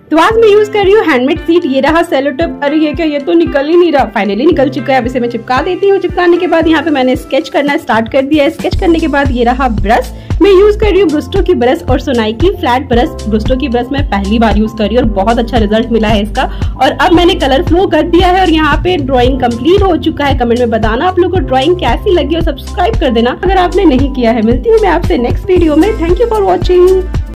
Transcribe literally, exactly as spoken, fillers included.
तो आज मैं यूज कर रही हूँ हैंडमेड सीट। ये रहा सेलो टेप। अरे ये क्या, ये तो निकल ही नहीं रहा। फाइनली निकल चुका है। अब इसे मैं चिपका देती हूँ। चिपकाने के बाद यहाँ पे मैंने स्केच करना स्टार्ट कर दिया है। स्केच करने के बाद ये रहा ब्रश। मैं यूज कर रही हूँ ब्रुस्टो की ब्रश और सोनाई की फ्लैट ब्रश। ब्रुस्टो की ब्रश मैं पहली बार यूज कर रही हूँ और बहुत अच्छा रिजल्ट मिला है इसका। और अब मैंने कलर फ्लो कर दिया है और यहाँ पे ड्राइंग कंप्लीट हो चुका है। कमेंट में बताना आप लोग को ड्राइंग कैसी लगी और सब्सक्राइब कर देना अगर आपने नहीं किया है। मिलती हूँ मैं आपसे नेक्स्ट वीडियो में। Thank you for watching.